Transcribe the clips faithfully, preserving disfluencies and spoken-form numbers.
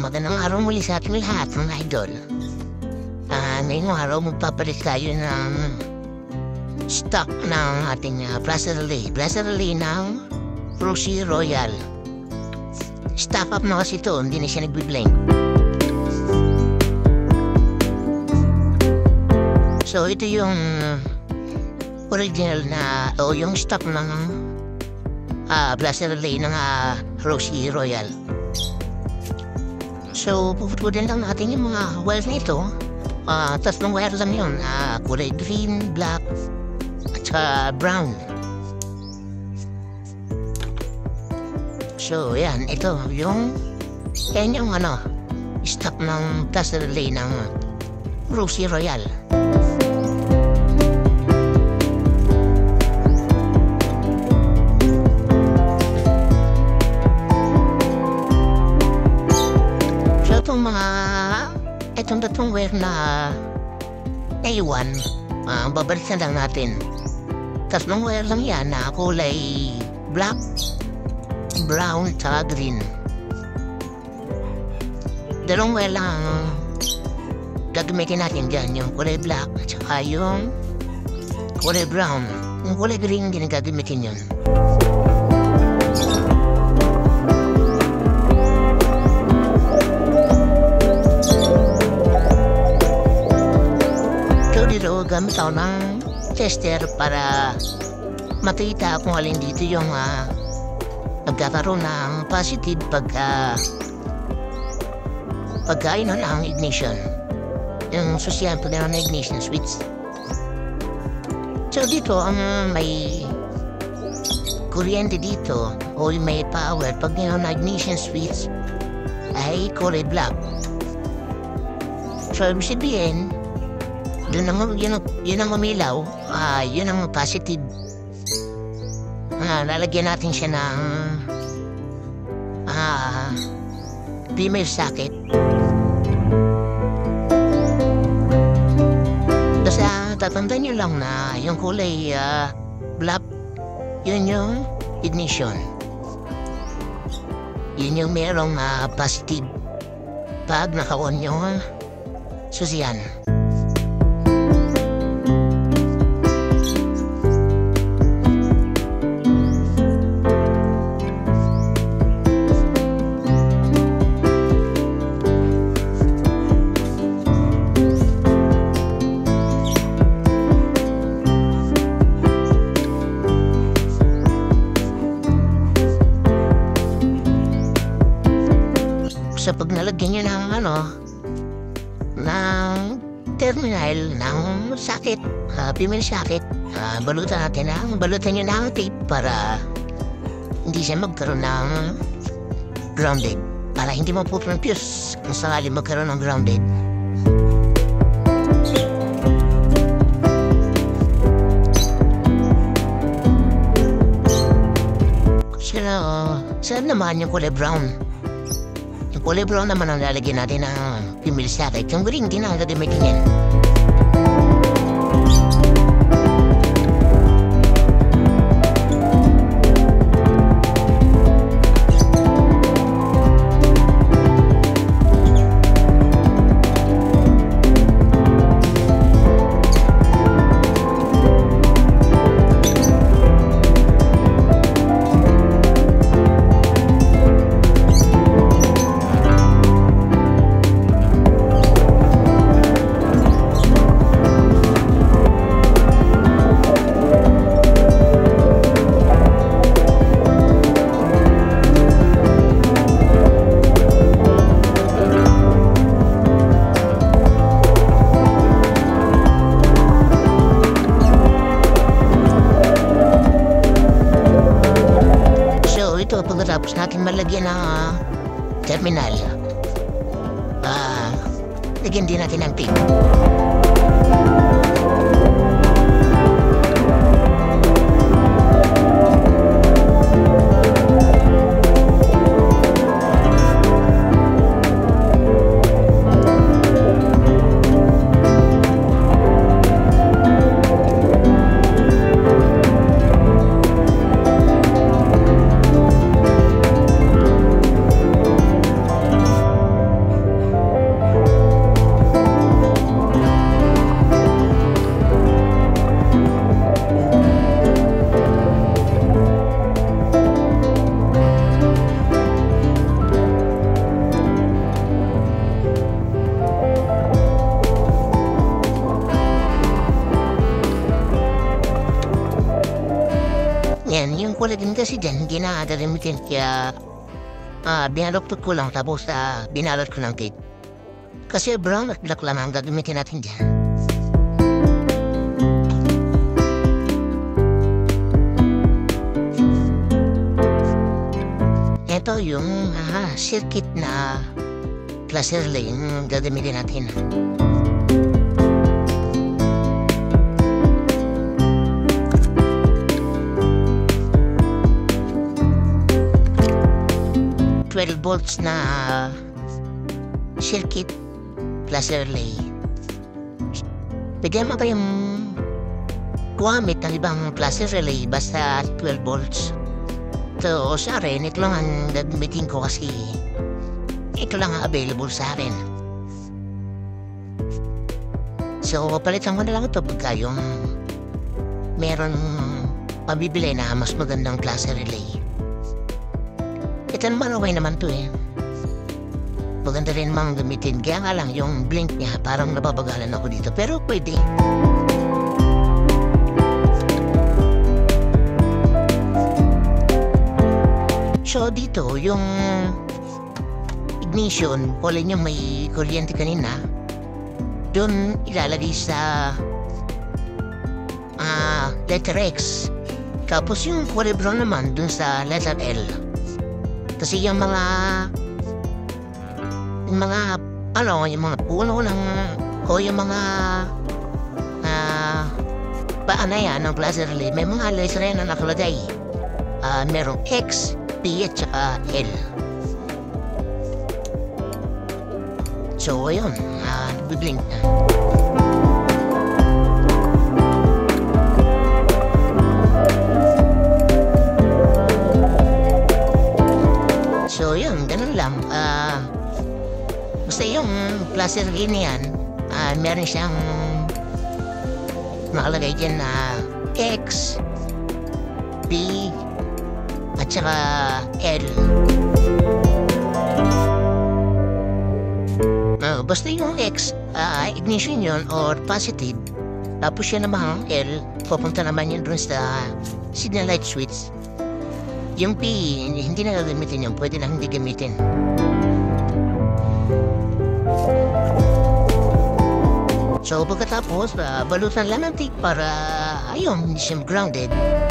magandang araw muli sa ating lahat mga idol. Uh, ngayong araw magpapalit tayo ng stock ng ating uh, blaster relay. Blaster relay ng RUSI ROYAL. Stock up na kasi ito, hindi na siya nagbi-blank. So ito yung original na o yung stock ng uh, blaster relay ng uh, RUSI ROYAL. So, pupututin lang natin yung mga wires na ito. Uh, tatlong wire lang yun. Uh, kulay green, black, at saka brown. So, yan. Ito, yung yan yung ano, stock ng blaster relay ng RUSI ROYAL. Itong mga itong datong wire na naiwan, uh, babalik na lang natin. Tatlong wire lang yan na kulay black, brown, at green. Dalawang wire lang gagamitin natin dyan, yung kulay black at saka yung kulay brown. Yung kulay green hindi na gagamitin yun. Dito gamit ako ng tester para makita kung alin dito yung uh, nagkakaroon ng positive pagka pagka yun ang ignition, yung susiyan po na ng ignition switch. So dito ang um, may kuryente dito o may power pag yun ang ignition switch ay kulay black. So ibig sabihin Yun ang, yun, ang, yun ang umilaw, uh, yun ang positive. Uh, lalagyan natin siya ng uh, female socket. Basta tatandaan nyo lang na yung kulay uh, black, yun yung ignition. Yun yung merong uh, positive pag naka-on yung susiyan. So pag nalagyan nyo ng ano, ng terminal, ng socket, uh, female socket, uh, balutan natin ng, balutan nyo ng tape para hindi siya magkaroon ng grounded. Para hindi mapupul ng fuse kung sakali magkaroon ng grounded. So, saan naman yung kulay brown? Kulay brown naman ang lalagyan natin ng female socket. Yung green, hindi na gagamitin yan. Ito pagkatapos natin malagyan ng uh, terminal, uh, lagyan din natin ng tape. Yan, yung kulay din kasi dyan, hindi na gagamitin kaya ah, binalot ko lang tapos ah, binalot ko ng tape. Kasi brown at black lang ang gagamitin natin dyan. Ito yung ah, circuit na class relay yung gagamitin natin. twelve volts na circuit plus relay. Pwede naman kayong gumamit ng ibang plus relay basta twelve volts. So sa akin, ito lang ang gagamitin ko kasi ito lang ang available sa akin. So palitan ko na lang ito pagka yung meron pabibili na mas magandang klase relay. Ito naman okay naman to eh. Maganda rin mang gamitin. Kaya nga lang yung blink niya parang nababagalan ako dito. Pero pwede. So dito yung ignition, kulay niya may kuryente kanina. Doon ilalagay sa uh, letter X. Tapos yung kulay brown naman doon sa letter L. Kasi yung mga yung mga ano, yung mga puno ng o yung mga uh, paano yan ng plaza relay, may mga letter yan na nakalagay. Uh, merong X, P at saka L. So ayun, uh, nagbiblink na. So yun, ganun lang. Uh, basta yung placer game yan, uh, meron siyang nakalagay dyan na X, P, at saka L. Uh, basta yung X, uh, ignition yun or positive. Tapos yun naman L, pupunta naman yun dun sa signal light switch. Yung P, hindi na gagamitin yun. Pwede na hindi gamitin. So, pagkatapos, uh, balutan lang ng tape para, ayun, hindi siya grounded.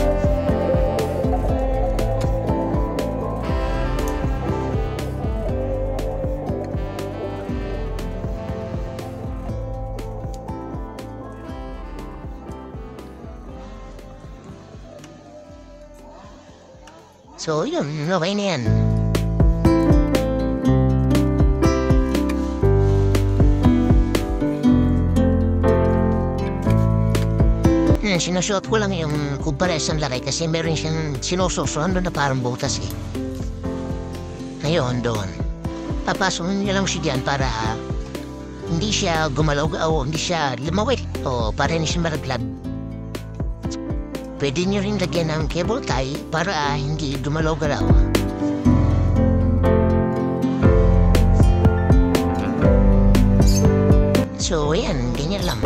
So, yun, okay na yan. Hmm, sinusot ko lang yung kumpares ng laki kasi meron siyang sinususuhan doon na parang butas eh. Ngayon, doon. Papasok niya lang siya dyan para hindi siya gumalaw o hindi siya lumawit o para hindi siya maraglag. Pwede nyo rin lagyan ng cable tie para ah, hindi gumalaw-galaw. So, ayan, ganyan lang.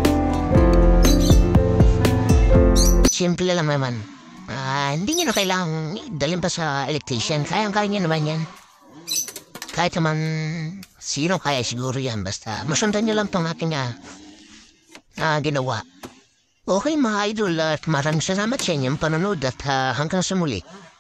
Simple lang naman. Ah, hindi nyo na kailangang dalhin pa sa electrician. Kayang-kaya nyo naman yan. Kahit naman sino kaya siguro yan. Basta masundan nyo lang itong ating ah, ah, ginawa. Okay mga idol at maraming salamat sa inyong panonood at uh, hanggang sa muli.